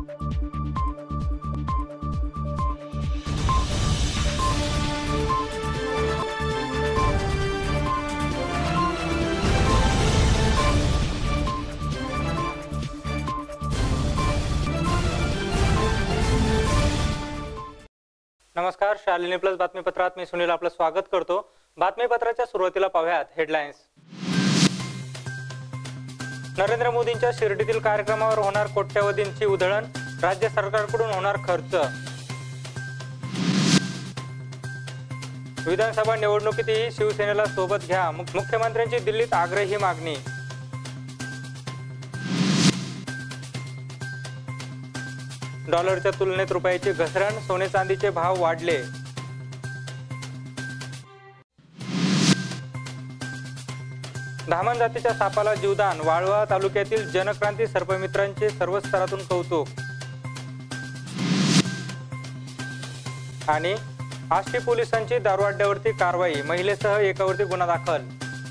नमस्कार, शालिनी प्लस बातमीपत्रात मी सुनील आपलं स्वागत करतो। बातमीपत्राच्या सुरुवातीला पाहूयात हेडलाईन्स। नरेंद्र मोदींच्या शिर्डीतील कार्यक्रमावर होणार कोट्यवधींची उधळण, राज्य सरकारकडून होणार खर्च। विधानसभा निवडणुकीतही शिवसेनेला सोबत घ्या, मुख्यमंत्र्यांची दिल्लीत आग्रही मागणी। डॉलरच्या तुलनेत रुपयाची घसरण, सोने चांदीचे भाव वाढले। धामण जातीच्या सापाला जीवदान, वाळवा तालुक्यातील जनक्रांती सर्पमित्रांचे सर्व स्तरातून कौतुक। आणि आष्टी पोलिसांची दारूअड्ड्यावरती कारवाई, महिलेसह एकावरती गुन्हा दाखल।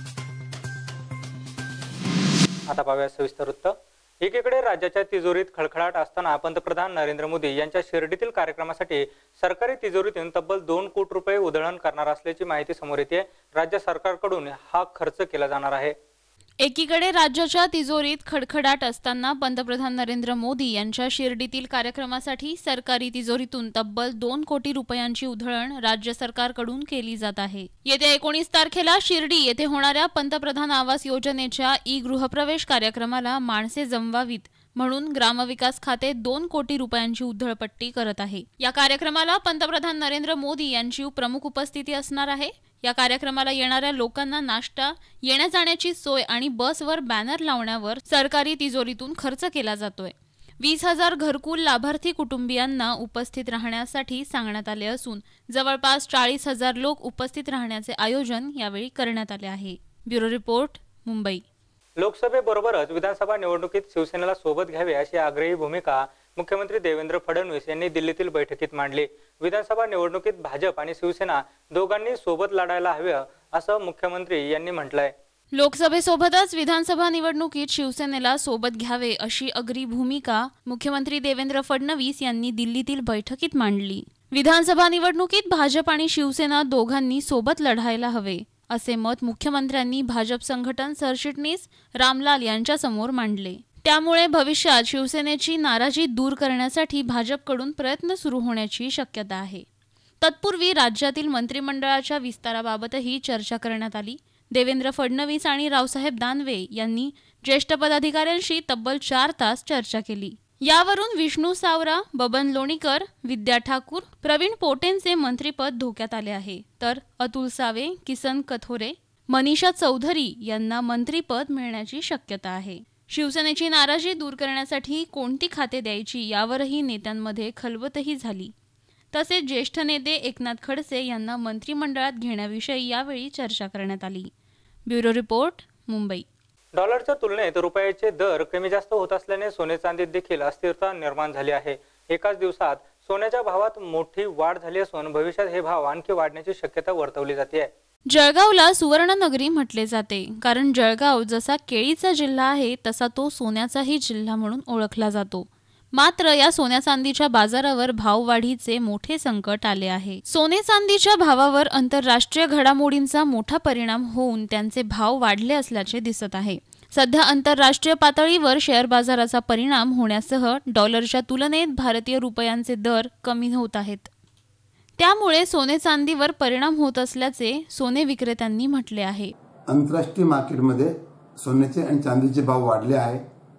आता पाहूया सविस्तर वृत्त। एकीकडे राज्याच्या तिजोरीत खळखळाट असताना पंतप्रधान नरेंद्र मोदी यांच्या शिर्डीतील कार्यक्रमासाठी सरकारी तिजोरीतून तब्बल 2 कोटी रुपये उधळण करणार असल्याची माहिती समोर येते। राज्य सरकारकडून हा खर्च केला जाणार आहे। एकीकडे राज्याच्या तिजोरीत खडखडाट असताना पंतप्रधान नरेंद्र मोदी यांच्या शिर्डीतील कार्यक्रमासाठी सरकारी तिजोरीतून तब्बल 2 कोटी रुपयांची उधळण राज्य सरकारकडून केली जात आहे। येत्या 19 तारखेला शिर्डी येथे होणाऱ्या पंतप्रधान आवास योजनेच्या गृहप्रवेश कार्यक्रमाला माणसे जमवावीत म्हणून ग्रामविकास खाते 2 कोटी रुपयांची उधळपट्टी करत आहे। या कार्यक्रमाला पंतप्रधान नरेंद्र मोदी यांची प्रमुख उपस्थिती असणार आहे। या कार्यक्रमाला येणाऱ्या लोकांना नाश्ता, येण्या जाण्याची सोय आणि बसवर बॅनर लावण्यावर सरकारी तिजोरीतून खर्च केला जातोय। 20,000 घरकुल लाभार्थी कुटुंबियांना उपस्थित राहण्यासाठी सांगण्यात आले असून जवळपास 40,000 लोक उपस्थित राहण्याचे आयोजन यावेळी करण्यात आले आहे। Bureau report, Mumbai. लोकसभेबरोबरच विधानसभा निवडणुकीत शिवसेनेला सोबत घ्यावे अशी आग्रही भूमिका मुख्यमंत्री देवेंद्र फडणवीस यांनी दिल्लीतील बैठकीत मांडली। विधानसभा निवडणुकीत भाजप आणि शिवसेना दोघांनी सोबत लढायला हवे असं मुख्यमंत्री यांनी म्हटलंय। लोकसभेसोबतच विधानसभा निवडणुकीत शिवसेनेला सोबत घ्यावे अशी आग्रही भूमिका मुख्यमंत्री देवेंद्र फडणवीस यांनी दिल्लीतील बैठकीत मांडली। विधानसभा निवडणुकीत भाजप आणि शिवसेना दोघांनी सोबत लढायला हवे असे मत मुख्यमंत्र्यांनी भाजप संघटन सरचिटणीस रामलाल यांच्या समोर मांडले। त्यामुळे भविष्यात शिवसेनेची नाराजी दूर करण्यासाठी भाजपकडून प्रयत्न सुरू होण्याची शक्यता आहे। तत्पूर्वी राज्यातील मंत्रिमंडळाच्या विस्ताराबाबतही चर्चा करण्यात आली। देवेंद्र फडणवीस आणि रावसाहेब दानवे यांनी ज्येष्ठ पदाधिकाऱ्यांशी तब्बल 4 तास चर्चा केली। यावरून विष्णू सावरा, बबन लोणीकर, विद्या ठाकूर, प्रवीण पोटेंचे मंत्रिपद धोक्यात आले आहे, तर अतुल सावे, किसन कथोरे, मनीषा चौधरी यांना मंत्रिपद मिळण्याची शक्यता आहे। शिवसेनेची नाराजी दूर करण्यासाठी कोणती खाते द्यायची यावरही नेत्यांमध्ये खलबतही झाली। तसेच ज्येष्ठ नेते एकनाथ खडसे यांना मंत्रिमंडळात घेण्याविषयी यावेळी चर्चा करण्यात आली। Bureau report, Mumbai. डॉलरच्या तुलनेत रुपयाचे दर कमी जास्त होत असल्याने सोने चांदीत देखील अस्थिरता निर्माण झाली आहे। एकाच दिवसात सोन्याच्या भावात मोठी वाढ झाली असून भविष्यात हे भाव आणखी वाढण्याची शक्यता वर्तवली जाते। जळगावला सुवर्णनगरी म्हटले जाते, कारण जळगाव जसा केळीचा जिल्हा आहे तसा तो सोन्याचाही जिल्हा म्हणून ओळखला जातो। मात्र या सोन्या चांदीच्या बाजारावर भाववाढीचे मोठे संकट आले आहे। सोने चांदीच्या भावावर आंतरराष्ट्रीय घडामोडींचा मोठा परिणाम होऊन त्यांचे भाव वाढले असल्याचे दिसत आहे। सध्या आंतरराष्ट्रीय पातळीवर शेअर बाजाराचा परिणाम होण्यासह डॉलरच्या तुलनेत भारतीय रुपयांचे दर कमी होत आहेत। त्यामुळे सोने चांदीवर परिणाम होत असल्याचे सोने विक्रेत्यांनी म्हटले आहे। आंतरराष्ट्रीय मार्केटमध्ये सोन्याचे आणि चांदीचे भाव वाढले आहे।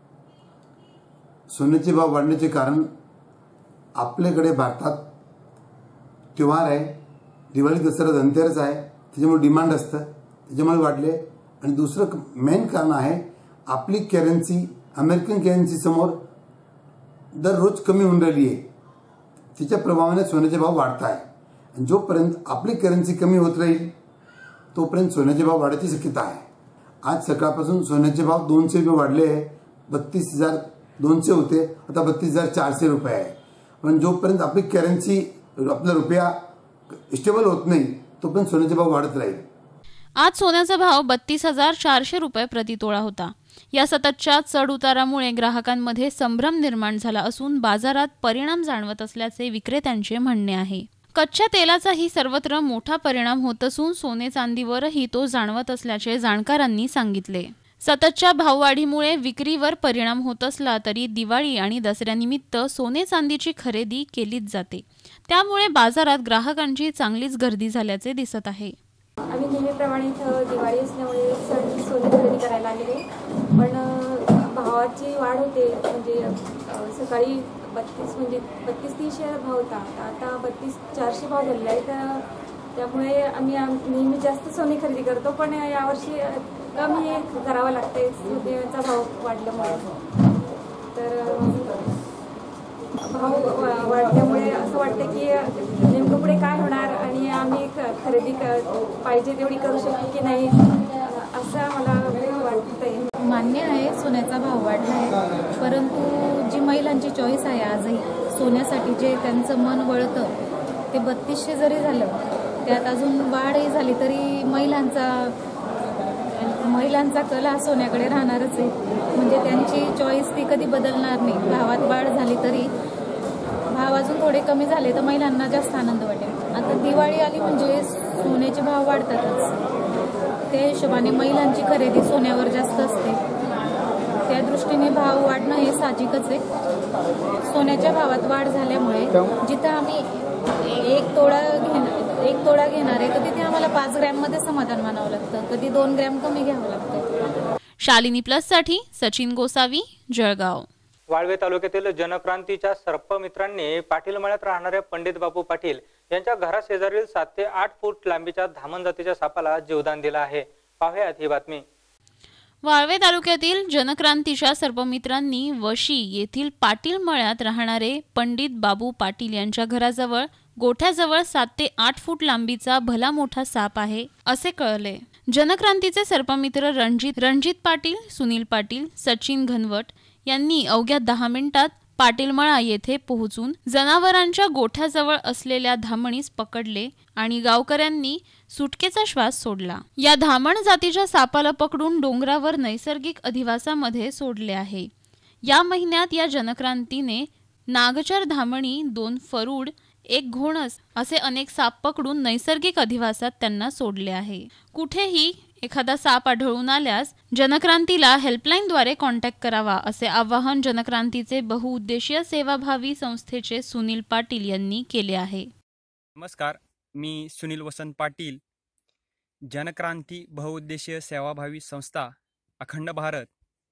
सोन्याचे भाव वाढण्याचे कारण आपल्याकडे भारतात त्योहार आहे, दिवाळी, दसरा, धनतेरस आहे, त्याच्यामुळे डिमांड असतं, त्याच्यामुळे वाढले। आणि दुसरं मेन कारण आहे आपली करन्सी अमेरिकन करन्सी समोर दररोज कमी होऊन राहिली आहे, तिच्या प्रभावाने सोन्याचे भाव वाढत आहे। आणि जोपर्यंत आपली करन्सी कमी होत राहील तोपर्यंत सोन्याचे भाव वाढायची शक्यता आहे। आज सकाळपासून सोन्याचे भाव 200 रुपये वाढले आहे। 32,200 होते, आता 32,400 रुपये आहे। पण जोपर्यंत आपली करन्सी आपला रुपया स्टेबल होत नाही तोपर्यंत सोन्याचे भाव वाढत राहील। आज सोन्याचा भाव 32,400 रुपये प्रति तोळा होता। या सततच्या चढउतारामुळे ग्राहकांमध्ये संभ्रम निर्माण झाला असून बाजारात परिणाम जाणवत असल्याचे विक्रेत्यांचे म्हणणे आहे. कच्च्या तेलाचाही सर्वत्र मोठा परिणाम होत असून सोने चांदीवरही तो जाणवत असल्याचे जाणकारांनी सांगितले. सततच्या भाववाढीमुळे विक्रीवर परिणाम होत असला तरी दिवाळी आणि दसऱ्यानिमित्त सोने चांदीची खरेदी केलीच जाते. त्यामुळे बाजारात ग्राहकांची चांगलीच गर्दी झाल्याचे दिसत आहे. आम्ही नेहमीप्रमाणे इथं दिवाळी असल्यामुळे सोने खरेदी करायला आलेले, पण भावाची वाढ होते. म्हणजे सकाळी 3200 भाव होता, आता 32,400 भाव झालेला आहे. तर त्यामुळे आम्ही नेहमी जास्त सोने खरेदी करतो, पण यावर्षी कमी करावं लागते सोन्याचा भाव वाढल्यामुळे. तर भाव वाढल्यामुळे असं वाटतं की नेमकं पुढे काय होणार आणि आम्ही खरेदी पाहिजे तेवढी करू शकतो की नाही, असं आम्हाला वाटतंय. मान्य आहे सोन्याचा भाव वाढला आहे, परंतु जी महिलांची चॉईस आहे आजही सोन्यासाठी जे त्यांचं मन वळतं ते 3200 जरी झालं, त्यात अजून वाढही झाली तरी महिलांचा कल हा सोन्याकडे राहणारच आहे. म्हणजे त्यांची चॉईस ती कधी बदलणार नाही. भावात वाढ झाली तरी भाव अजून थोडे कमी झाले तर महिलांना जास्त आनंद वाटेल. आता दिवाळी आली म्हणजे सोन्याचे भाव वाढतातच, त्या हिशोबाने महिलांची खरेदी सोन्यावर जास्त असते. त्या दृष्टीने भाव वाढणं हे साहजिकच आहे. सोन्याच्या भावात वाढ झाल्यामुळे जिथं आम्ही एक तोडा घेणार आहे तर तिथे आम्हाला 5 ग्रॅममध्ये समाधान मानावं लागतं, कधी 2 ग्रॅम कमी घ्यावं लागतं. शालिनी प्लससाठी सचिन गोसावी, जळगाव. वाळवे तालुक्यातील जनक्रांतीच्या सर्पमित्रांनी पाटील मळ्यात राहणाऱ्या पंडित बापू पाटील यांच्या घराशेजारील 7 ते 8 फूट लांबीच्या धामण जातीच्या सापाला जीवदान दिलं आहे. पाहुयात ही बातमी. वाळवे तालुक्यातील जनक्रांतीच्या सर्पमित्रांनी वशी येथील पाटील मळ्यात राहणारे पंडित बाबू पाटील यांच्या घराजवळ गोठ्याजवळ 7 ते 8 फूट लांबीचा भला मोठा साप आहे असे कळले. जनक्रांतीचे सर्पमित्र रणजित पाटील, सुनील पाटील, सचिन घनवट यांनी अवघ्या 10 मिनिटात पाटीलमळा येथे पोहोचून जनावरांच्या गोठ्याजवळ असलेल्या धामणीस पकडले आणि गावकऱ्यांनी सुटकेचा श्वास सोडला. या धामण जातीच्या सापाला पकडून डोंगरावर नैसर्गिक अधिवासामध्ये सोडले आहे. या महिन्यात या जनक्रांतीने नागचर धामणी, 2 फरूड, 1 घोणस असे अनेक साप पकडून नैसर्गिक अधिवासात त्यांना सोडले आहे. कुठेही एखादा साप आढळून आल्यास जनक्रांतीला हेल्पलाईनद्वारे कॉन्टॅक्ट करावा असे आवाहन जनक्रांतीचे बहुउद्देशीय सेवाभावी संस्थेचे सुनील पाटील यांनी केले आहे. नमस्कार, मी सुनील वसंत पाटील, जनक्रांती बहुउद्देशीय सेवाभावी संस्था अखंड भारत.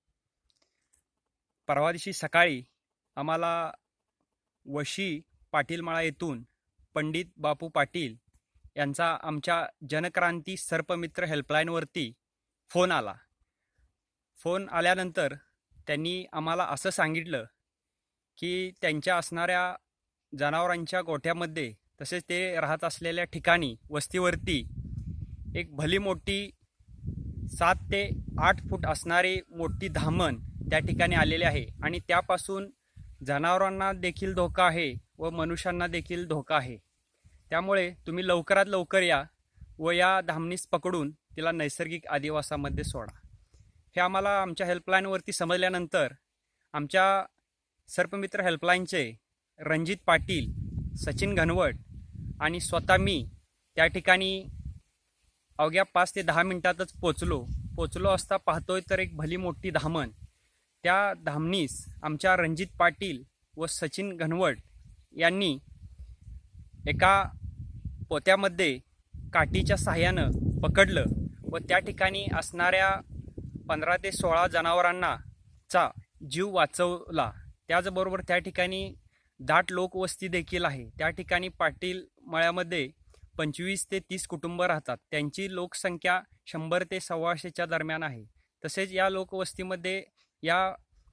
परवा दिवशी सकाळी आम्हाला वशी पाटीलमळा येथून पंडित बापू पाटील यांचा आमच्या जनक्रांती सर्पमित्र हेल्पलाईनवरती फोन आला. फोन आल्यानंतर त्यांनी आम्हाला असं सांगितलं की त्यांच्या असणाऱ्या जनावरांच्या गोठ्यामध्ये तसेच ते राहत असलेल्या ठिकाणी वस्तीवरती एक भली मोठी 7 ते 8 फूट असणारी मोठी धामण त्या ठिकाणी आलेली आहे आणि त्यापासून जनावरांना देखील धोका आहे व मनुष्यांना देखील धोका आहे. त्यामुळे तुम्ही लवकरात लवकर या व या धामणीस पकडून तिला नैसर्गिक अधिवासामध्ये सोडा. हे आम्हाला आमच्या हेल्पलाईनवरती समजल्यानंतर आमच्या सर्पमित्र हेल्पलाईनचे रणजित पाटील, सचिन घनवट आणि स्वतः मी त्या ठिकाणी अवघ्या 5 ते 10 मिनिटातच पोचलो असता पाहतोय तर एक भली मोठी धामण. त्या धामणीस आमच्या रणजित पाटील व सचिन घनवट यांनी एका पोत्यामध्ये काठीच्या साह्यानं पकडलं व त्या ठिकाणी असणाऱ्या 15 ते 16 जनावरांचा जीव वाचवला. त्याचबरोबर त्या ठिकाणी दाट लोकवस्ती देखील आहे. त्या ठिकाणी पाटील मळ्यामध्ये 25 ते 30 कुटुंब राहतात. त्यांची लोकसंख्या 100 ते 125च्या दरम्यान आहे. तसेच या लोकवस्तीमध्ये या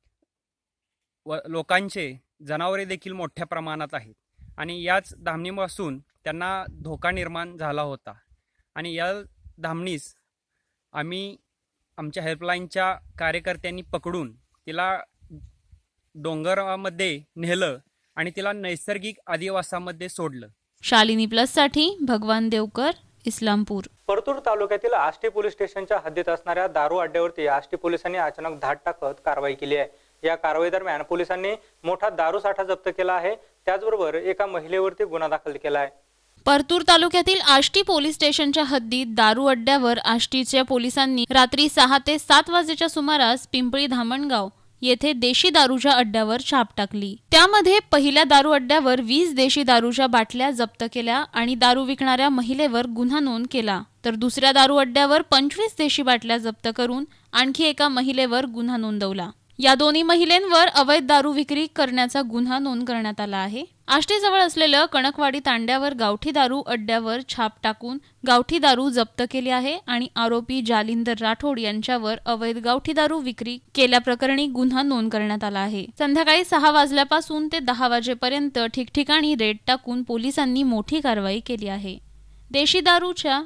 लोकांचे जनावरे देखील मोठ्या प्रमाणात आहेत आणि याच धामणीपासून त्यांना धोका निर्माण झाला होता. आणि या धामणीस आम्ही आमच्या हेल्पलाईनच्या कार्यकर्त्यांनी पकडून तिला डोंगरामध्ये नेलं आणि तिला नैसर्गिक अधिवासामध्ये सोडलं. शालिनी प्लससाठी भगवान देवकर, इस्लामपूर. परतूर तालुक्यातील आष्टी पोलीस स्टेशनच्या हद्दीत असणाऱ्या दारू अड्ड्यावरती आष्टी पोलिसांनी अचानक धाड टाकत कारवाई केली आहे. या कारवाई दरम्यान पोलिसांनी मोठा दारू साठा जप्त केला आहे. त्याचबरोबर एका महिलेवरती गुन्हा दाखल केला आहे. परतूर तालुक्यातील आष्टी पोलीस स्टेशनच्या हद्दीत दारू अड्ड्यावर आष्टीच्या पोलिसांनी रात्री 6 ते 7 वाजेच्या सुमारास पिंपळी धामणगाव येथे देशी दारूच्या अड्ड्यावर छाप टाकली. त्यामध्ये पहिल्या दारू अड्ड्यावर 20 देशी दारूच्या बाटल्या जप्त केल्या आणि दारू विकणाऱ्या महिलेवर गुन्हा नोंद केला. तर दुसऱ्या दारू अड्ड्यावर 25 देशी बाटल्या जप्त करून आणखी एका महिलेवर गुन्हा नोंदवला. या दोन्ही महिलांवर अवैध दारू विक्री करण्याचा गुन्हा नोंद करण्यात आला आहे. आष्टीजवळ असलेलं कणकवाडी तांड्यावर गावठी दारू अड्ड्यावर छाप टाकून गावठी दारू जप्त केली आहे आणि आरोपी जालिंदर राठोड यांच्यावर अवैध गावठी दारू विक्री केल्याप्रकरणी गुन्हा नोंद करण्यात आला आहे. संध्याकाळी 6 वाजल्यापासून ते 10 वाजेपर्यंत ठिकठिकाणी रेड टाकून पोलिसांनी मोठी कारवाई केली आहे. देशी दारूच्या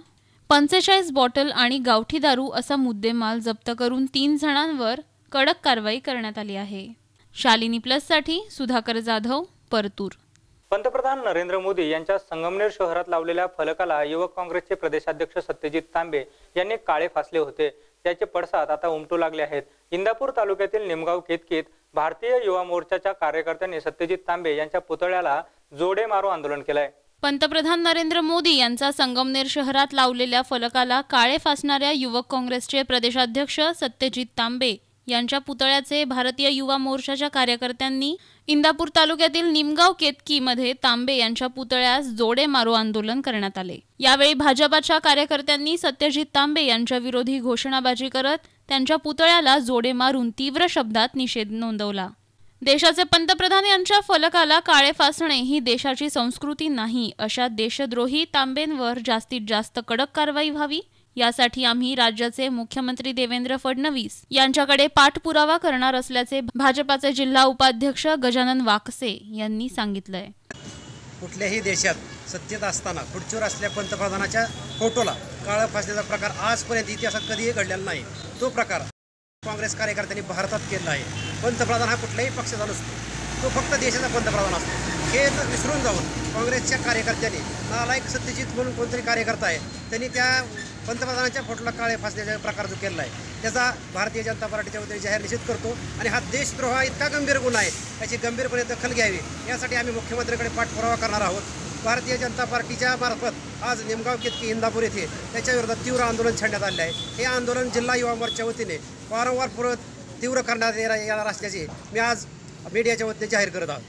45 बॉटल आणि गावठी दारू असा मुद्देमाल जप्त करून 3 जणांवर कडक कारवाई करण्यात आली आहे. शालिनी प्लससाठी सुधाकर जाधव, परतूर. पंतप्रधान नरेंद्र मोदी यांच्या संगमनेर शहरात लावलेल्या फलकाला युवक काँग्रेसचे प्रदेशाध्यक्ष सत्यजित तांबे यांनी काळे फासले होते. त्याचे पडसाद आता उमटू लागले आहेत. इंदापूर तालुक्यातील निमगाव केतकीत भारतीय युवा मोर्चाच्या कार्यकर्त्यांनी सत्यजित तांबे यांच्या पुतळ्याला जोडे मारो आंदोलन केलंय. पंतप्रधान नरेंद्र मोदी यांचा संगमनेर शहरात लावलेल्या फलकाला काळे फासणाऱ्या युवक काँग्रेसचे प्रदेशाध्यक्ष सत्यजित तांबे यांच्या पुतळ्याचे भारतीय युवा मोर्चाच्या कार्यकर्त्यांनी इंदापूर तालुक्यातील निमगाव केतकी मध्ये तांबे यांच्या पुतळ्यास जोडे मारो आंदोलन करण्यात आले. यावेळी भाजपाच्या कार्यकर्त्यांनी सत्यजित तांबे यांच्या विरोधी घोषणाबाजी करत त्यांच्या पुतळ्याला जोडे मारून तीव्र शब्दात निषेध नोंदवला. देशाचे पंतप्रधान यांच्या फलकाला काळे फासणे ही देशाची संस्कृती नाही. अशा देशद्रोही तांबेंवर जास्तीत जास्त कडक कारवाई व्हावी यासाठी आम्ही राज्याचे मुख्यमंत्री देवेंद्र फडणवीस यांच्याकडे पाठपुरावा करणार असल्याचे भाजपाचे जिल्हा उपाध्यक्ष गजानन वाकसे यांनी सांगितलंय. कुठल्याही देशात सत्तेत असताना खुर्चीवर असलेल्या पंतप्रधानाच्या फोटोला काळं फासण्याचा प्रकार आजपर्यंत इतिहासात कधीही घडलेला नाही. तो प्रकार काँग्रेस कार्यकर्त्यांनी भारतात केला आहे. पंतप्रधान हा कुठल्याही पक्षाचा नसतो, तो फक्त देशाचा पंतप्रधान असतो. हे विसरून जाऊन काँग्रेसच्या कार्यकर्त्यांनी नालायक सत्यजित म्हणून कोणतरी कार्यकर्ता आहे त्यांनी त्या पंतप्रधानाच्या फोटोला काळे फासण्याचा प्रकार जो केला आहे त्याचा भारतीय जनता पार्टीच्या वतीने जाहीर निषेध करतो. आणि हा देशद्रोह इतका गंभीर गुन्हा आहे, याची गंभीरपणे दखल घ्यावी यासाठी आम्ही मुख्यमंत्र्यांकडे पाठपुरावा करणार आहोत. भारतीय जनता पार्टीच्या मार्फत आज निमगाव केतकी इंदापूर येथे त्याच्या विरोधात तीव्र आंदोलन छेडण्यात आले आहे. हे आंदोलन जिल्हा युवा मोर्चाच्या वतीने वारंवार तीव्र करण्यात येणार असल्याचे मी आज मीडियाच्या वतीने जाहीर करत आहोत.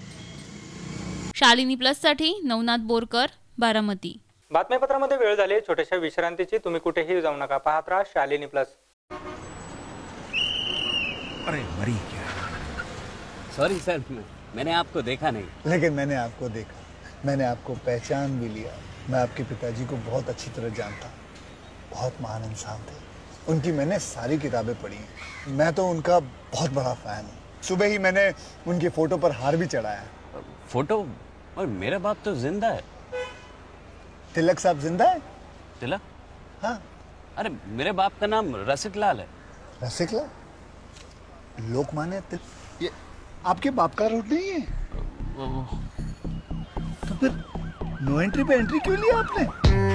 शालिनी प्लससाठी नवनाथ बोरकर, बारामती. बातमीपत्रामध्ये वेळ झाली छोट्याशा विश्रांतीची. तुम्ही कुठेही जाऊ नका, पाहत राहा शालिनी प्लस. अरे मरी क्या? सॉरी सर, मैंने आपको देखा नहीं. लेकिन मैंने आपको देखा, मैंने आपको पहचान भी लिया. मैं आपके पिताजी को बहुत अच्छी तरह जानता. बहुत महान इंसान थे. उनकी मैंने सारी किताबें पढ़ी हैं. मैं तो उनका बहुत बड़ा फैन हूँ. सुबह ही मैंने उनके फोटो पर हार भी चढ़ाया. फोटो? और मेरा बाप तो जिंदा है. तिलक साहब जिंदा है? तिलक? हाँ. अरे मेरे बाप का नाम रसिक लाल है. रसिक लाल? लोकमान्य तिलक? ये आपके बाप का रोड नहीं है? तो फिर नो एंट्री पे एंट्री क्यों लिया आपने?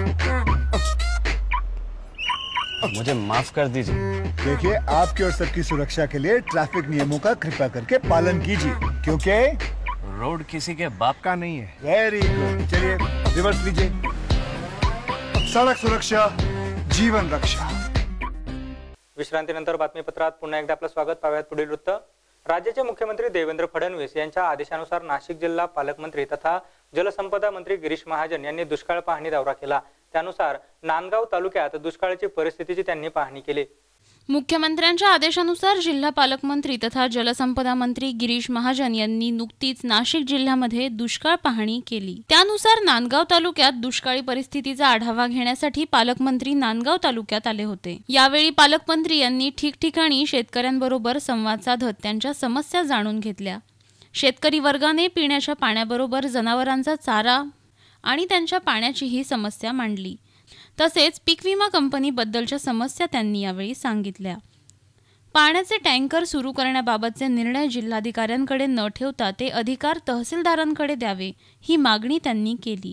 मुझे माफ कर दीजिए. देखिए, आपकी और सबकी सुरक्षा के लिए ट्रैफिक नियमों का कृपया करके पालन कीजिए, क्योंकि रोड किसी के बाप का नहीं है. Very good. चलिए रिवर्स लीजिए. सड़क सुरक्षा, जीवन रक्षा. विश्रांतीनंतर बातमीपत्रात पुन्हा एकदा आपलं स्वागत. पाहूयात पुढील वृत्त. राज्याचे मुख्यमंत्री देवेंद्र फडणवीस यांच्या आदेशानुसार नाशिक जिल्हा पालकमंत्री तथा जलसंपदा मंत्री गिरीश महाजन यांनी दुष्काळ पाहणी दौरा केला. त्यानुसार नांदगाव तालुक्यात दुष्काळाची परिस्थितीची त्यांनी पाहणी केली. मुख्यमंत्र्यांच्या आदेशानुसार जिल्हा पालकमंत्री तथा जलसंपदा मंत्री गिरीश महाजन यांनी नुकतीच नाशिक जिल्ह्यामध्ये दुष्काळ पाहणी केली. त्यानुसार नांदगाव तालुक्यात दुष्काळी परिस्थितीचा आढावा घेण्यासाठी पालकमंत्री नांदगाव तालुक्यात आले होते. यावेळी पालकमंत्री यांनी ठिकठिकाणी शेतकऱ्यांबरोबर संवाद साधत त्यांच्या समस्या जाणून घेतल्या. शेतकरी वर्गाने पिण्याच्या पाण्याबरोबर जनावरांचा चारा आणि त्यांच्या पाण्याचीही समस्या मांडली. तसेच पीक विमा कंपनीबद्दलच्या समस्या त्यांनी यावेळी सांगितल्या. पाण्याचे टँकर सुरू करण्याबाबतचे निर्णय जिल्हाधिकाऱ्यांकडे न ठेवता ते अधिकार तहसीलदारांकडे द्यावे ही मागणी त्यांनी केली.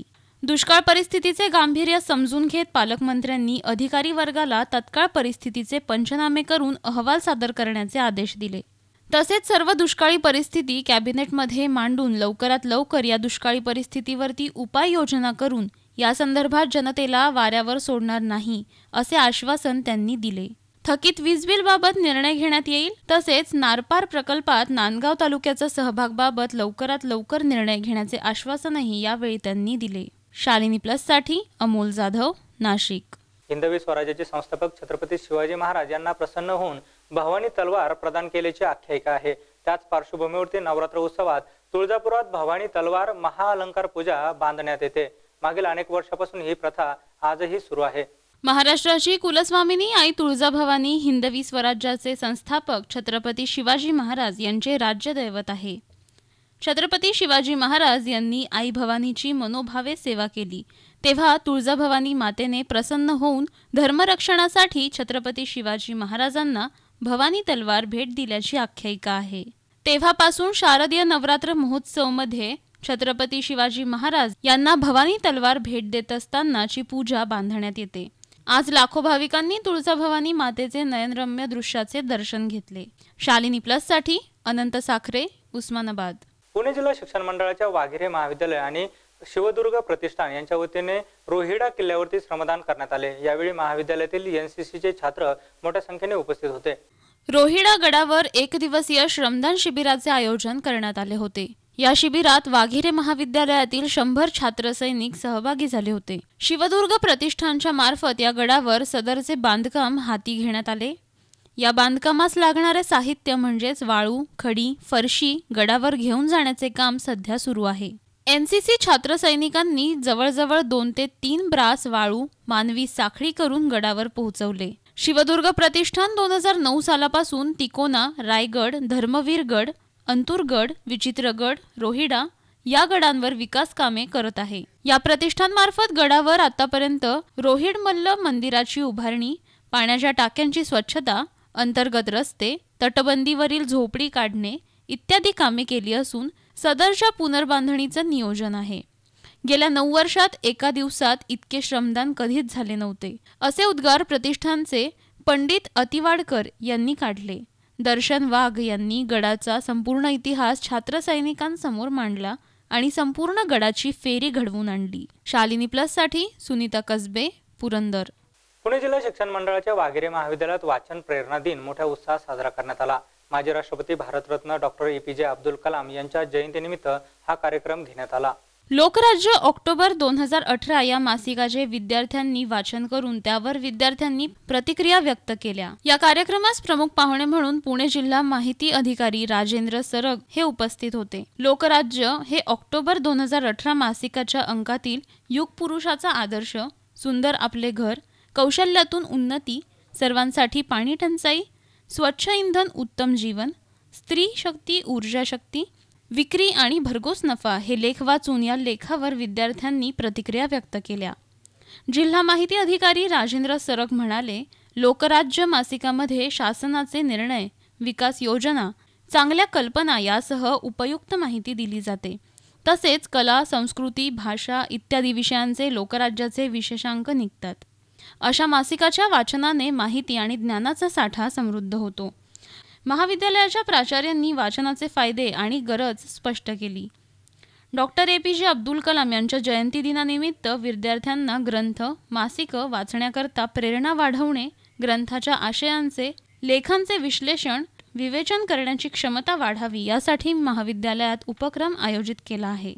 दुष्काळ परिस्थितीचे गांभीर्य समजून घेत पालकमंत्र्यांनी अधिकारी वर्गाला तत्काळ परिस्थितीचे पंचनामे करून अहवाल सादर करण्याचे आदेश दिले. तसेच सर्व दुष्काळी परिस्थिती कॅबिनेटमध्ये मांडून लवकरात लवकर या दुष्काळी परिस्थितीवरती उपाययोजना करून या संदर्भात जनतेला वाऱ्यावर सोडणार नाही असे आश्वासन त्यांनी दिले. थकीत वीज बिलबाबत निर्णय घेण्यात येईल. तसेच नारपार प्रकल्पात नांदगाव तालुक्याचा सहभागाबाबत लवकरात लवकर निर्णय घेण्याचे आश्वासनही यावेळी त्यांनी दिले. शालिनी प्लससाठी अमोल जाधव, नाशिक. हिंदवी स्वराज्याचे संस्थापक छत्रपती शिवाजी महाराज यांना प्रसन्न होऊन भवानी तलवार प्रदान केल्याची आख्यायिका आहे. त्याच पार्श्वभूमीवरती नवरात्र उत्सवात तुळजापुरात भवानी तलवार महाअलंकार पूजा बांधण्यात येते. मागील अनेक वर्षापासून ही प्रथा आजही सुरू आहे. महाराष्ट्राची कुलस्वामिनी आई तुळजाभवानी हिंदवी स्वराज्याचे संस्थापक छत्रपती शिवाजी महाराज यांचे राज्यदैवत आहे. छत्रपती शिवाजी महाराज यांनी आई भवानीची मनोभावे सेवा केली तेव्हा तुळजाभवानी मातेने प्रसन्न होऊन धर्मरक्षणासाठी छत्रपती शिवाजी महाराजांना भवानी तलवार भेट दिल्याची आख्यायिका आहे. तेव्हापासून शारदीय नवरात्र महोत्सवमध्ये छत्रपती शिवाजी महाराज यांना भवानी तलवार भेट देत असतानाची पूजा बांधण्यात येते. आज लाखो भाविकांनी तुळजाभवानी मातेचे नयनरम्य दृश्याचे दर्शन घेतले. शालिनी प्लससाठी अनंत साखरे, उस्मानाबाद. पुणे जिल्हा शिक्षण मंडळाच्या वाघिरे महाविद्यालय आणि शिवदुर्ग प्रतिष्ठान यांच्या वतीने रोहिडा किल्ल्यावरती श्रमदान करण्यात आले. यावेळी महाविद्यालयातील एनसीसीचे छात्र मोठ्या संख्येने उपस्थित होते. रोहिडा गडावर एक दिवसीय श्रमदान शिबिराचे आयोजन करण्यात आले होते. या शिबिरात वाघिरे महाविद्यालयातील 100 छात्र सैनिक सहभागी झाले होते. शिवदुर्ग प्रतिष्ठानच्या मार्फत या गडावर सदरचे बांधकाम हाती घेण्यात आले. या बांधकामास लागणारे साहित्य म्हणजेच वाळू, खडी, फरशी गडावर घेऊन जाण्याचे काम सध्या सुरू आहे. एनसीसी छात्र सैनिकांनी जवळजवळ 2 ते 3 ब्रास वाळू मानवी साखळी करून गडावर पोहोचवले. शिवदुर्ग प्रतिष्ठान 2009 सालापासून तिकोना, रायगड, धर्मवीरगड, अंतुरगड, विचित्रगड, रोहिडा या गडांवर विकास कामे करत आहे. या प्रतिष्ठानमार्फत गडावर आतापर्यंत रोहिडमल्ल मंदिराची उभारणी, पाण्याच्या टाक्यांची स्वच्छता, अंतर्गत रस्ते, तटबंदीवरील झोपडी काढणे इत्यादी कामे केली असून सदरच्या पुनर्बांधणीचं नियोजन आहे. गेल्या 9 वर्षात एका दिवसात इतके श्रमदान कधीच झाले नव्हते असे उद्गार प्रतिष्ठानचे पंडित अतिवाडकर यांनी काढले. दर्शन वाघ यांनी गडाचा संपूर्ण इतिहास छात्र सैनिकांसमोर मांडला आणि संपूर्ण गडाची फेरी घडवून आणली. शालिनी प्लससाठी सुनीता कसबे, पुरंदर. पुणे जिल्हा शिक्षण मंडळाच्या वाघिरे महाविद्यालयात वाचन प्रेरणा दिन मोठ्या उत्साहात साजरा करण्यात आला. माजी राष्ट्रपती भारतरत्न डॉक्टर APJ अब्दुल कलाम यांच्या जयंतीनिमित्त हा कार्यक्रम घेण्यात आला. लोकराज्य ऑक्टोबर 2018 या मासिकाचे विद्यार्थ्यांनी वाचन करून त्यावर विद्यार्थ्यांनी प्रतिक्रिया व्यक्त केल्या. या कार्यक्रमास प्रमुख पाहुणे म्हणून पुणे जिल्हा माहिती अधिकारी राजेंद्र सरग हे उपस्थित होते. लोकराज्य हे ऑक्टोबर 2018 मासिकाच्या अंकातील युग पुरुषाचा आदर्श, सुंदर आपले घर, कौशल्यातून उन्नती, सर्वांसाठी पाणी टंचाई, स्वच्छ इंधन उत्तम जीवन, स्त्री शक्ती ऊर्जा शक्ती, विक्री आणि भरघोस नफा हे लेख वाचून या लेखावर विद्यार्थ्यांनी प्रतिक्रिया व्यक्त केल्या. जिल्हा माहिती अधिकारी राजेंद्र सरग म्हणाले, लोकराज्य मासिकामध्ये शासनाचे निर्णय, विकास योजना, चांगल्या कल्पना यासह उपयुक्त माहिती दिली जाते. तसेच कला, संस्कृती, भाषा इत्यादी विषयांचे लोकराज्याचे विशेषांक निघतात. अशा मासिकाच्या वाचनाने माहिती आणि ज्ञानाचा साठा समृद्ध होतो. महाविद्यालयाच्या प्राचार्यांनी वाचनाचे फायदे आणि गरज स्पष्ट केली. डॉक्टर APJ अब्दुल कलाम यांच्या जयंती दिनानिमित्त विद्यार्थ्यांना ग्रंथ, मासिकं वाचण्याकरता प्रेरणा वाढवणे, ग्रंथाच्या आशयांचे, लेखांचे विश्लेषण, विवेचन करण्याची क्षमता वाढावी यासाठी महाविद्यालयात उपक्रम आयोजित केला आहे.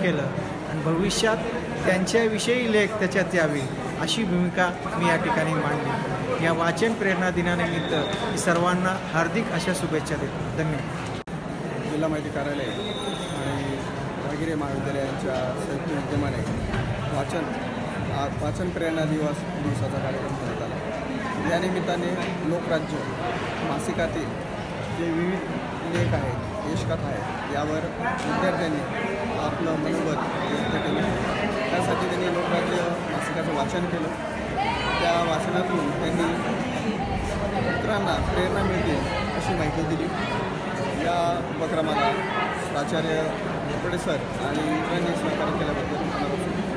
आणि भविष्यात त्यांच्याविषयी लेख त्याच्यात यावे अशी भूमिका मी या ठिकाणी मांडली. या वाचन प्रेरणा दिनानिमित्त मी सर्वांना हार्दिक अशा शुभेच्छा देतो. धन्यवाद. जिल्हा माहिती कार्यालय आणि वाघिरे महाविद्यालयाच्या संयुक्त विद्यमाने वाचन प्रेरणा दिवसाचा कार्यक्रम करण्यात आला. या निमित्ताने लोकराज्य मासिकातील जे विविध लेख आहेत, यशकथा आहेत, यावर विद्यार्थ्यांनी आपलं मनोबल व्यक्त केलं. त्यासाठी त्यांनी लोकराज्य मासिकाचं वाचन केलं. त्या वाचनातून त्यांनी इतरांना प्रेरणा मिळते अशी माहिती दिली. या उपक्रमाला प्राचार्य सर आणि इतरांनी सहकार्य केल्याबद्दल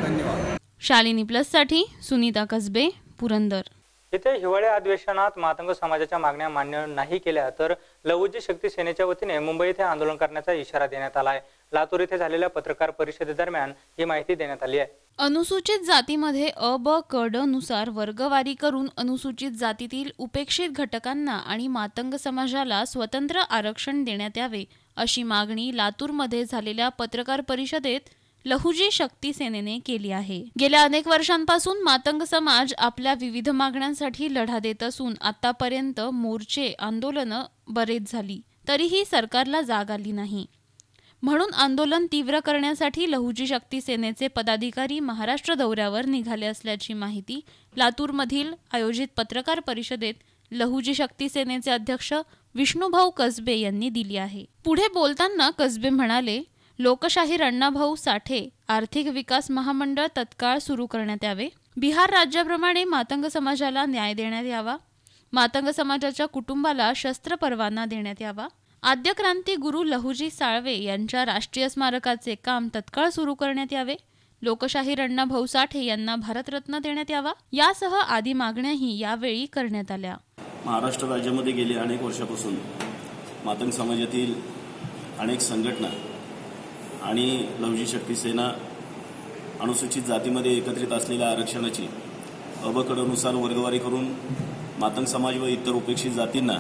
धन्यवाद. शालिनी प्लससाठी सुनीता कसबे, पुरंदर. येथे हिवाळी अधिवेशनात मातंग समाजाच्या मागण्या मान्य नाही केल्या तर लहुजी शक्ती सेनेच्या वतीने मुंबई येथे आंदोलन करण्याचा इशारा देण्यात आला आहे. लातूर येथे झालेल्या पत्रकार परिषदेदरम्यान ही माहिती देण्यात आली आहे. अनुसूचित जातीमध्ये अ, ब, क, ड नुसार वर्गवारी करून अनुसूचित जातीतील उपेक्षित घटकांना आणि मातंग समाजाला स्वतंत्र आरक्षण देण्यात यावे अशी मागणी लातूरमध्ये झालेल्या पत्रकार परिषदेत लहुजी शक्ती सेनेने केली आहे. गेल्या अनेक वर्षांपासून मातंग समाज आपल्या विविध मागण्यांसाठी लढा देत असून आतापर्यंत मोर्चे, आंदोलनं बरेच झाली तरीही सरकारला जाग आली नाही. म्हणून आंदोलन तीव्र करण्यासाठी लहुजी शक्ती सेनेचे पदाधिकारी महाराष्ट्र दौऱ्यावर निघाले असल्याची माहिती लातूरमधील आयोजित पत्रकार परिषदेत लहुजी शक्ती सेनेचे अध्यक्ष विष्णुभाऊ कसबे यांनी दिली आहे. पुढे बोलताना कसबे म्हणाले, लोकशाहीर अण्णाभाऊ साठे आर्थिक विकास महामंडळ तत्काळ सुरू करण्यात यावे. बिहार राज्याप्रमाणे मातंग समाजाला न्याय देण्यात यावा. मातंग समाजाच्या कुटुंबाला शस्त्र परवाना देण्यात यावा. आद्य क्रांती गुरु लहुजी साळवे यांच्या राष्ट्रीय स्मारकाचे काम तत्काळ सुरू करण्यात यावे. लोकशाहीर अण्णाभाऊ साठे यांना भारतरत्न देण्यात यावा. यासह आदी मागण्याही यावेळी करण्यात आल्या. महाराष्ट्र राज्यामध्ये गेली अनेक वर्षापासून मातंग समाजातील अनेक संघटना आणि लहुजी शक्ती सेना अनुसूचित जातीमध्ये एकत्रित असलेल्या आरक्षणाची अबकडनुसार वर्गवारी करून मातंग समाज व इतर उपेक्षित जातींना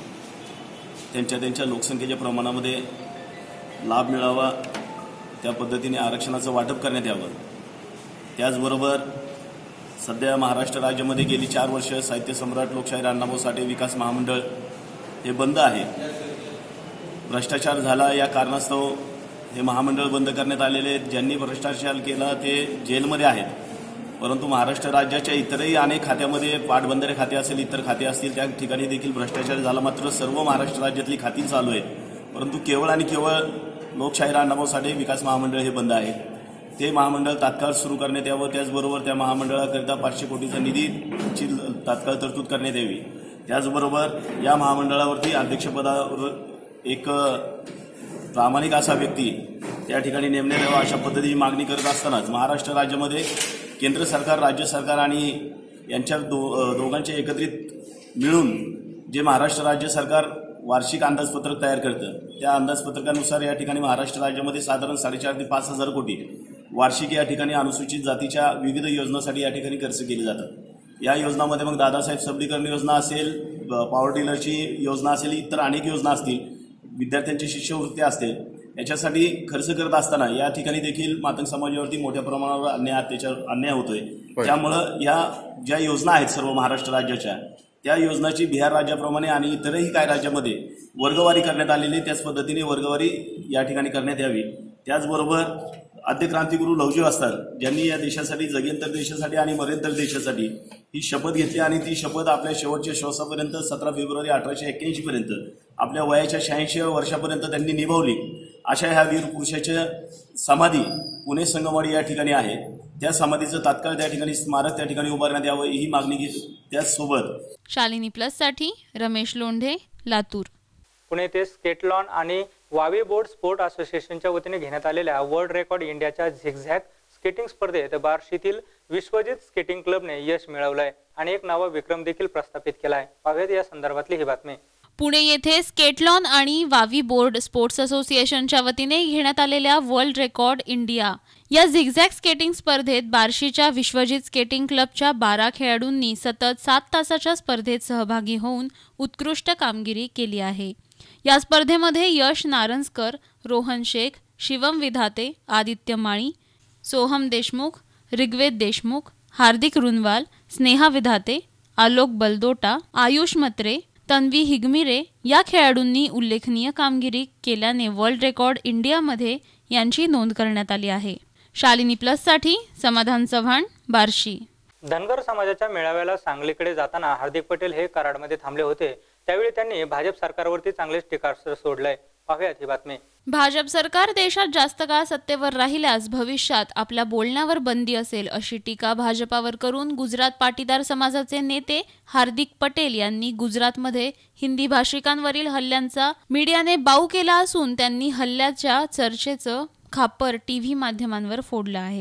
त्यांच्या लोकसंख्येच्या प्रमाणामध्ये लाभ मिळावा, त्या पद्धतीने आरक्षणाचं वाटप करण्यात यावं. त्याचबरोबर सध्या महाराष्ट्र राज्यामध्ये गेली 4 वर्ष साहित्य सम्राट लोकशाहीर अण्णाभाऊ साठे विकास महामंडळ हे बंद आहे. भ्रष्टाचार झाला या कारणास्तव हे महामंडळ बंद करण्यात आलेले. ज्यांनी भ्रष्टाचार केला ते जेलमध्ये आहेत. परंतु महाराष्ट्र राज्याच्या इतरही अनेक खात्यामध्ये पाटबंधारे खाते असेल, इतर खाते असतील, त्या ठिकाणी देखील भ्रष्टाचार झाला. मात्र सर्व महाराष्ट्र राज्यातली खाती चालू आहेत. परंतु केवळ आणि केवळ लोकशाहीर अण्णाभाऊ साठे विकास महामंडळ हे बंद आहे. ते महामंडळ तात्काळ सुरू करण्यात यावं. त्याचबरोबर त्या महामंडळाकरिता 500 कोटीचा निधीची तात्काळ तरतूद करण्यात यावी. त्याचबरोबर या महामंडळावरती अध्यक्षपदावर एक प्रामाणिक असा व्यक्ती त्या ठिकाणी नेमण्यात यावा अशा पद्धतीची मागणी करत असतानाच महाराष्ट्र राज्यामध्ये केंद्र सरकार, राज्य सरकार आणि यांच्या दोघांचे एकत्रित मिळून जे महाराष्ट्र राज्य सरकार वार्षिक अंदाजपत्रक तयार करतं, त्या अंदाजपत्रकानुसार या ठिकाणी महाराष्ट्र राज्यामध्ये साधारण 4,500 ते 5,000 कोटी वार्षिक या ठिकाणी अनुसूचित जातीच्या विविध योजनांसाठी या ठिकाणी खर्च केले जातात. या योजनांमध्ये मग दादासाहेब सबलीकरण योजना असेल, पॉवर टिलरची योजना असेल, इतर अनेक योजना असतील, विद्यार्थ्यांची शिष्यवृत्ती असतील, याच्यासाठी खर्च करत असताना या ठिकाणी देखील मातंग समाजावरती मोठ्या प्रमाणावर अन्याय होतोय. त्यामुळं या ज्या योजना आहेत सर्व महाराष्ट्र राज्याच्या, त्या योजनाची बिहार राज्याप्रमाणे आणि इतरही काही राज्यामध्ये वर्गवारी करण्यात आलेली, त्याच पद्धतीने वर्गवारी या ठिकाणी करण्यात यावी. त्याचबरोबर आद्य क्रांतिगुरू लहुजी वास्तार ज्यांनी या देशासाठी, जगेंतर देशासाठी आणि मरेंतर देशासाठी ही शपथ घेतली आणि ती शपथ आपल्या शेवटच्या श्वासापर्यंत 17 फेब्रुवारी 1881 पर्यंत आपल्या वयाच्या 86व्या वर्षापर्यंत त्यांनी निभावली. अशा ह्या वीर पुरुषाच्या समाधी पुणे संगमवाडी या ठिकाणी आहे. त्या समाधीचं तात्काळ त्या ठिकाणी स्मारक त्या ठिकाणी उभारण्यात यावं ही मागणी घेत. त्याचसोबत शालिनी प्लससाठी रमेश लोंढे, लातूर. पुणे येथे स्केटलॉन आणि वावी बोर्ड स्पोर्ट असोसिएशनच्या वतीने घेण्यात आलेल्या वर्ल्ड रेकॉर्ड इंडियाच्या झिगझॅग स्केटिंग स्पर्धेत बार्शीतील विश्वजित स्केटिंग क्लबने यश मिळवलंय आणि एक नवा विक्रम देखील प्रस्थापित केलाय. पाहूयात या संदर्भातली ही बातमी. पुणे येथे स्केटलॉन आणि वावी बोर्ड स्पोर्ट्स असोसिएशनच्या वतीने घेण्यात आलेल्या वर्ल्ड रेकॉर्ड इंडिया या झिगझॅग स्केटिंग स्पर्धेत बार्शीच्या विश्वजित स्केटिंग क्लबच्या 12 खेळाडूंनी सतत 7 तासाच्या स्पर्धेत सहभागी होऊन उत्कृष्ट कामगिरी केली आहे. या स्पर्धेमध्ये यश नारंजकर, रोहन शेख, शिवम विधाते, आदित्य माळी, सोहम देशमुख, ऋग्वेद देशमुख, हार्दिक रुनवाल, स्नेहा विधाते, आलोक बलदोटा, आयुष मत्रे, तन्वी हिगमिरे या खेळाडूंनी उल्लेखनीय कामगिरी केल्याने वर्ल्ड रेकॉर्ड इंडियामध्ये यांची नोंद करण्यात आली आहे. शालिनी प्लससाठी समाधान चव्हाण, बार्शी. धनगर समाजाच्या मेळाव्याला सांगलीकडे जाताना हार्दिक पटेल हे कराडमध्ये थांबले होते. त्यावेळी त्यांनी भाजप सरकारवरती चांगलेच टीकास्त्र सोडलंय. पाहूयात ही बातमी. भाजप सरकार देशात जास्त काळ सत्तेवर राहिल्यास भविष्यात आपल्या बोलण्यावर बंदी असेल अशी टीका भाजपावर करून गुजरात पाटीदार समाजाचे नेते हार्दिक पटेल यांनी गुजरातमध्ये हिंदी भाषिकांवरील हल्ल्यांचा मीडियाने बाऊ केला असून त्यांनी हल्ल्याच्या चर्चेचं खापर टीव्ही माध्यमांवर फोडलं आहे.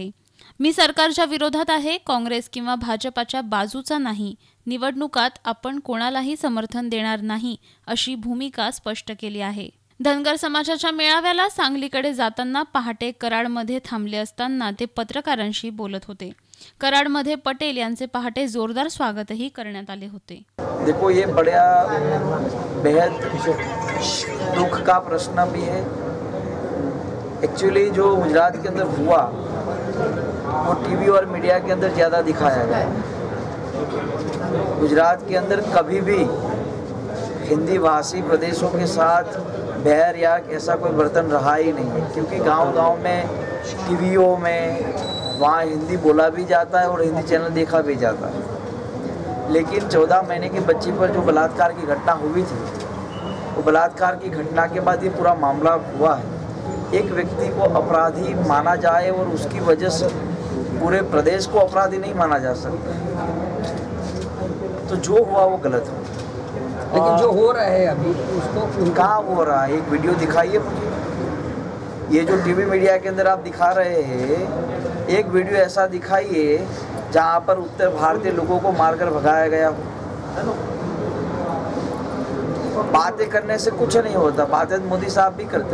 मी सरकारच्या विरोधात आहे, काँग्रेस किंवा भाजपाच्या बाजूचा नाही. निवडणुकात आपण कोणालाही समर्थन देणार नाही अशी भूमिका स्पष्ट केली आहे. धनगर समाजाच्या मेळाव्याला सांगलीकडे जाताना पहाटे कराडमध्ये थांबले असताना ते पत्रकारांशी बोलत होते. कराडमध्ये पटेल यांचे पहाटे जोरदार स्वागतही करण्यात आले होते. देखो, ये बड़ा बेहद दुख का प्रश्न भी है. एक्चुअली जो गुजरात के अंदर हुआ वो टीवी और मीडिया के अंदर ज़्यादा दिखाया गया. गुजरात के अंदर कभी भी हिंदी भाषी प्रदेशों के साथ बैर या ऐसा कोई बर्तन रहा ही नहीं है, क्योंकि गांव-गांव में टीवियों में वहाँ हिंदी बोला भी जाता है और हिंदी चैनल देखा भी जाता है. लेकिन 14 महीने की बच्ची पर जो बलात्कार की घटना हुई थी, वो बलात्कार की घटना के बाद ये पूरा मामला हुआ है. एक व्यक्ति को अपराधी माना जाए और उसकी वजह से पूरे प्रदेश को अपराधी नहीं माना जा सकता. तो जो हुआ वो गलत हुआ. लेकिन जो हो रहा है अभी उसको कहाँ हो रहा है? एक वीडियो दिखाइए मुझे. ये जो टीवी मीडिया के अंदर आप दिखा रहे हैं, एक वीडियो ऐसा दिखाइए जहाँ पर उत्तर भारतीय लोगों को मारकर भगाया गया हो. बातें करने से कुछ नहीं होता. बातें मोदी साहब भी करते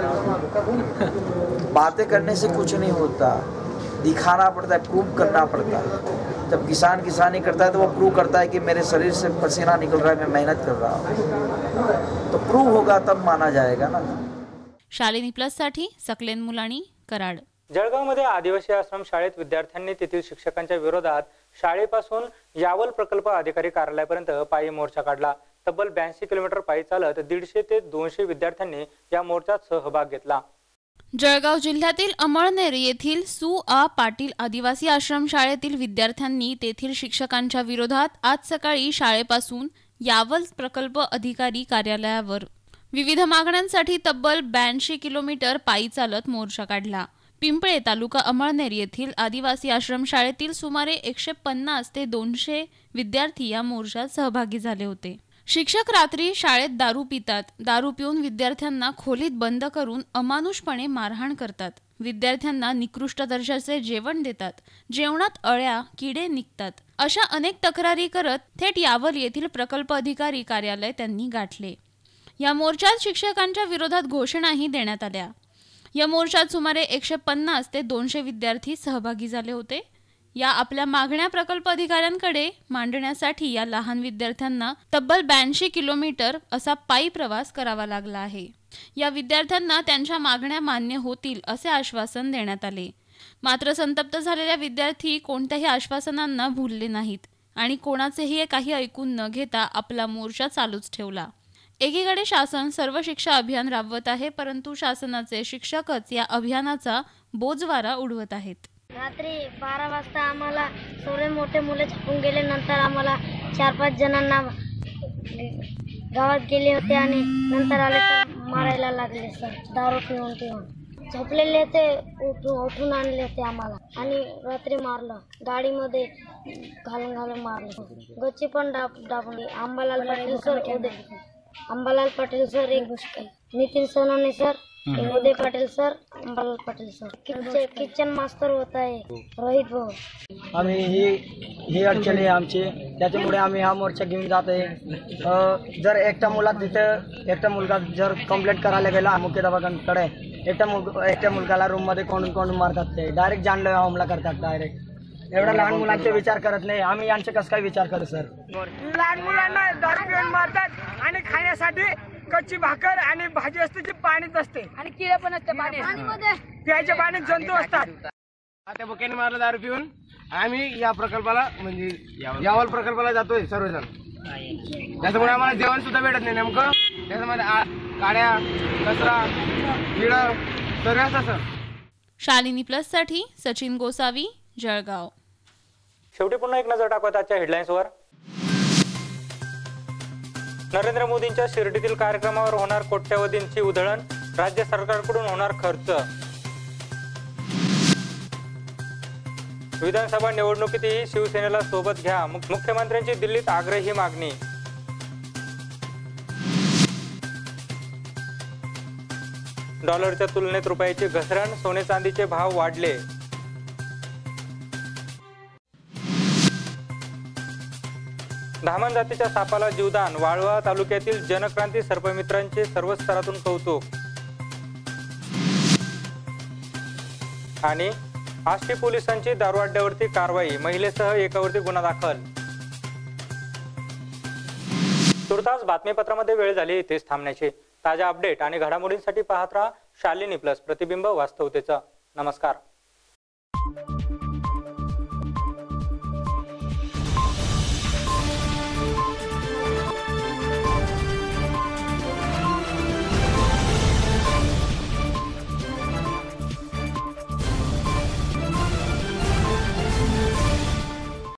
हैं. बातें करने से कुछ नहीं होता, दिखाना पड़ता है, प्रूव करना पड़ता है. जब किसान किसानी करता है तो वो प्रूव करता है कि मेरे शरीर से पसीना निकल रहा है, मैं मेहनत कर रहा हूँ. तो प्रूव होगा तब माना जाएगा ना. शालिनी प्लस साठी सकलेन मुलाणी, कराड. जळगावमध्ये आदिवासी आश्रम शाळेत विद्यार्थ्यांनी तेथील शिक्षकांच्या विरोधात शाळेपासून यावल प्रकल्प अधिकारी कार्यालयापर्यंत पायी मोर्चा काढला. तब्बल 82 किलोमीटर पायी चालत 150 ते 200 विद्यार्थ्यांनी या मोर्चात सहभाग घेतला. जळगाव जिल्ह्यातील अमळनेर येथील सु आ पाटील आदिवासी आश्रम शाळेतील विद्यार्थ्यांनी तेथील शिक्षकांच्या विरोधात आज सकाळी शाळेपासून यावल प्रकल्प अधिकारी कार्यालयावर विविध मागण्यांसाठी तब्बल 82 किलोमीटर पायी चालत मोर्चा काढला. पिंपळे तालुका अमळनेर येथील आदिवासी आश्रम शाळेतील सुमारे 150 ते 200 विद्यार्थी या मोर्चात सहभागी झाले होते. शिक्षक रात्री शाळेत दारू पितात. दारू पिऊन विद्यार्थ्यांना खोलीत बंद करून अमानुषपणे मारहाण करतात. विद्यार्थ्यांना निकृष्ट दर्जाचे जेवण देतात. जेवणात अळ्या, किडे निघतात. अशा अनेक तक्रारी करत थेट यावल येथील प्रकल्प अधिकारी कार्यालय त्यांनी गाठले. या मोर्चात शिक्षकांच्या विरोधात घोषणाही देण्यात आल्या. या मोर्चात सुमारे 150 ते 200 विद्यार्थी सहभागी झाले होते. या आपल्या मागण्या प्रकल्प अधिकाऱ्यांकडे मांडण्यासाठी या लहान विद्यार्थ्यांना तब्बल 82 किलोमीटर असा पायी प्रवास करावा लागला आहे. या विद्यार्थ्यांना त्यांच्या मागण्या मान्य होतील असे आश्वासन देण्यात आले. मात्र संतप्त झालेल्या विद्यार्थी कोणत्याही आश्वासनांना भुलले नाहीत आणि कोणाचेही काही ऐकून न घेता आपला मोर्चा चालूच ठेवला. एकीकडे शासन सर्व शिक्षा अभियान राबवत आहे, परंतु शासनाचे शिक्षकच या अभियानाचा बोजवारा उडवत आहेत. रात्री 12 वाजता आम्हाला सर्व मोठे मुले छापून गेले. नंतर आम्हाला 4-5 जणांना गावात गेले होते आणि नंतर आले तर मारायला लागले सर. दारू पिऊन झोपलेले ते उठून आणले ते आम्हाला आणि रात्री मारलं. गाडीमध्ये घालून मारलं. गच्ची पण दाबली. अंबालाल पाटील सर, एक Nitin Sonawane sir, Uday Patil sir, Ambalal Patil sir. Kitchen master होत आहे रोहित भाऊ. आम्ही ही अडचण आहे आमची, त्याच्यामुळे आम्ही हा मोर्चा घेऊन जात आहे. जर एकटा मुलगा जर कंप्लेंट करायला गेला मुख्याध्यापकांकडे, एकट्या मुलगाला रूम मध्ये कोंडून मारतात. ते डायरेक्ट जानलेवा हमला करतात. डायरेक्ट एवढ्या लहान मुलांचे विचार करत नाही. आम्ही यांचे कसं काय विचार करू सर? लहान मुलांना दारू पिऊन मारतात आणि खाण्यासाठी कच्ची भाकर आणि भाजी असते जी पाणीच असते आणि किडे पण असते पाण्यामध्ये. प्यायच्या पाण्यात जंतू असतात. त्या बुक्याने मारलं दारू पिऊन. आम्ही या प्रकल्पाला म्हणजे यावल प्रकल्पाला जातोय सर्वजण. त्याच्यामुळे आम्हाला जेवण सुद्धा भेटत नाही. नेमकं त्याच्यामध्ये काड्या, कचरा, किड सर्व असं. शालिनी प्लस साठी सचिन गोसावी, जळगाव. शेवटी पुन्हा एक नजर टाकूयात आजच्या हेडलाईन्सवर. नरेंद्र मोदींच्या शिर्डीतील कार्यक्रमावर होणार कोट्यवधींची उधळण, राज्य सरकारकडून होणार खर्च. विधानसभा निवडणुकीतही शिवसेनेला सोबत घ्या, मुख्यमंत्र्यांची दिल्लीत आग्रही मागणी. डॉलरच्या तुलनेत रुपयाची घसरण, सोने चांदीचे भाव वाढले. धामण जातीच्या सापाला जीवदान, वाळवा तालुक्यातील जनक्रांती सर्पमित्रांचे सर्व स्तरातून कौतुक. आणि आष्टी पोलिसांची दारूअड्ड्यावरती कारवाई, महिलेसह एकावरती गुन्हा दाखल. तुर्तास बातमीपत्रामध्ये वेळ झाली इथेच थांबण्याची. ताज्या अपडेट आणि घडामोडींसाठी पाहत राहा शालिनी प्लस, प्रतिबिंब वास्तवतेचा. नमस्कार.